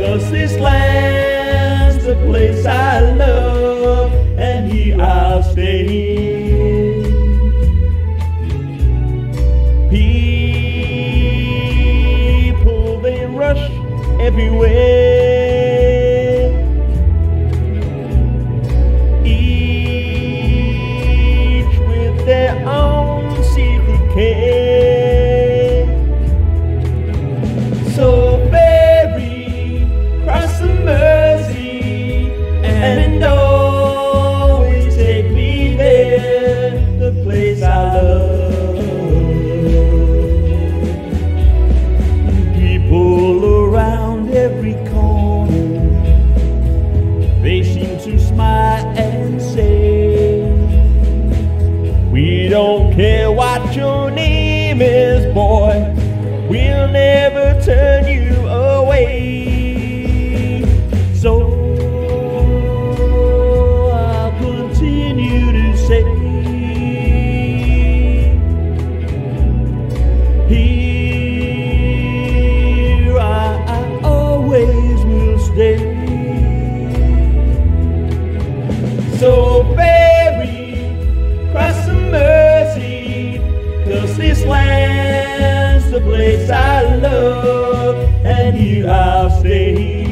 'cause this land's the place I love, and here I'll stay. People, they rush everywhere, each with their own secret care. So Ferry, cross the Mersey, and always take me there, the place I love. People around every corner, they seem to smile and say, we don't care what your name is, boy, we'll never turn you away. So I'll continue to say, here I always will stay. So Ferry, cross the Mersey, 'cause this land's the place I love, and here I'll stay.